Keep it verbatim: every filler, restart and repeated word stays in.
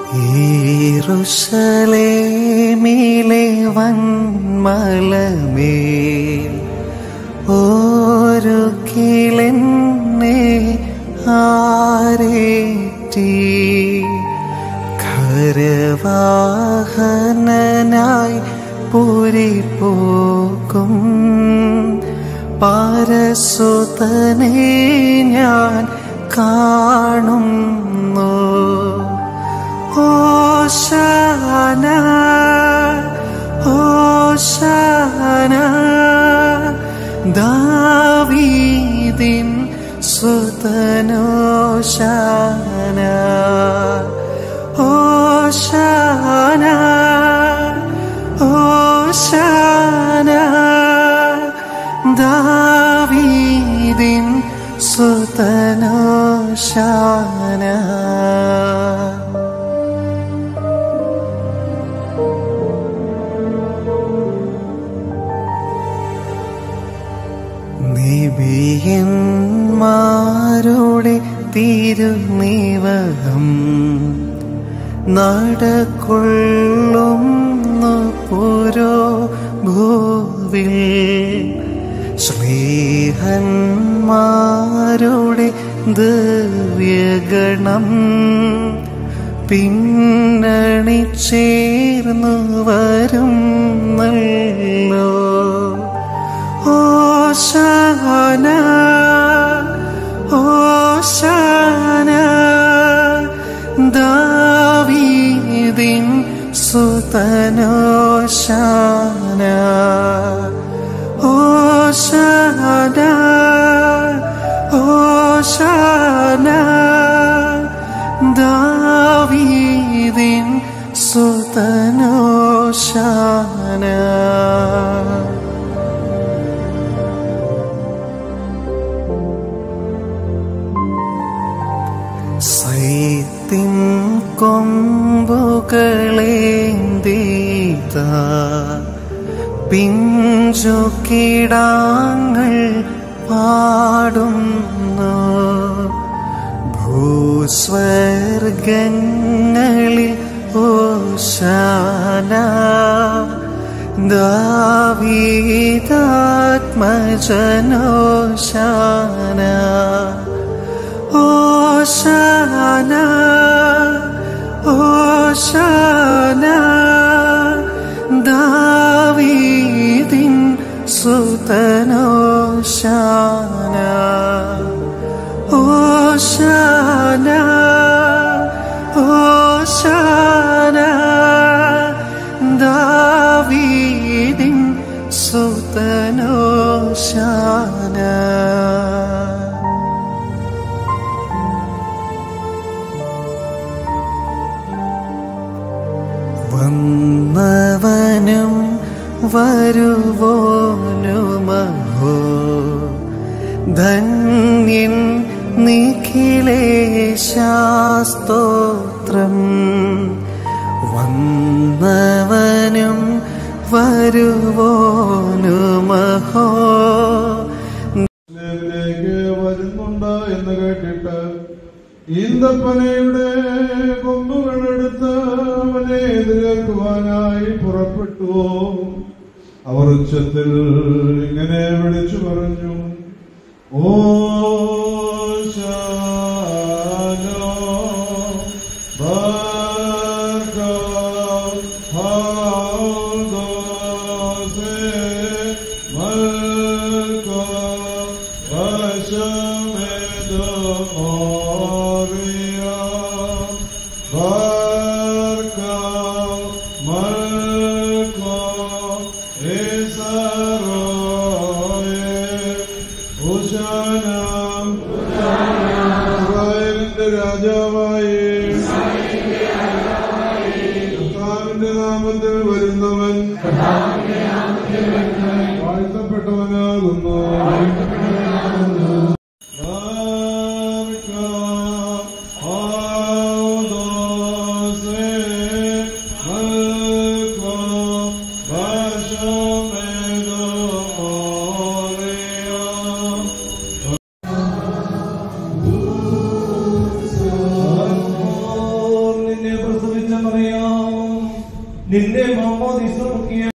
യെരൂശലേമിലെ വന്മലമേൽ ഒരു കിളെന്നെ ആരേറ്റി ഖരവാഹനനായി പുരിപോക്കും പരസുതനെ ഞാൻ കാണുന്നു. ഹോശാന ഹോശാന ദാവീദിൻ സുതനോശാന. ഹോശാന ഹോശാന ദാവീദിൻ സുതനോശാന. നബിയന്മാരുടെ തിരുനിവഹം നടക്കൊള്ളുന്നു പുരോഭൂവിൽ. ശ്രീഹന്മാരുടെ ദിവ്യഗണം പിന്നണി ചേർന്നു വരും നല്ലോ. ഹോശാന ഹോശാന ദാവീദിൻ സുതനോശാന. ഹോശാന ഹോശാന ദാവീദിൻ സുതനോശാന. സൈത്തിൻ കൊമ്പുകളേന്തിത പിഞ്ചു കിടാങ്ങൾ പാടുന്നു. ഭൂസ്വർഗങ്ങളിൽ ഹോശാന ദാവീദാത്മജനോശാന. ഹോശാന ഹോശാന ദാവീദിൻ സുതനോശാന. ഹോശാന ഹോശാന ദാവീദിൻ സുതനോശാന. വന്നവനും വരുവോനുമഹോ ധന്യൻ നിഖിലേശാസ്തോത്രം. വന്നവനും വരുവോനുമഹോ വരുന്നുണ്ട് എന്ന് കേട്ടിട്ട് ഈന്തപ്പനയുടെ കൊമ്പുകളെടുത്ത് അവനെ എതിരേൽക്കുവാനായി പുറപ്പെട്ടു. അവർ ഉച്ചത്തിൽ ഇങ്ങനെ വിളിച്ചു പറഞ്ഞു, ഓശാന ഇസ്രായേലിന്റെ രാജാവായി കർത്താവിന്റെ നാമത്തിൽ വരുന്നവൻ വാഴ്ത്തപ്പെട്ടവനാകുന്നു. നിന്നെ പ്രസവിച്ച പറയാം. നിന്നെ മാമോദിസ മുഖ്യ